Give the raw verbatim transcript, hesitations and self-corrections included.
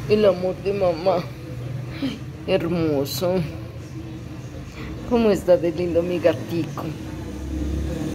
El amor de mamá. Ay, hermoso. ¿Cómo está de lindo mi gatico?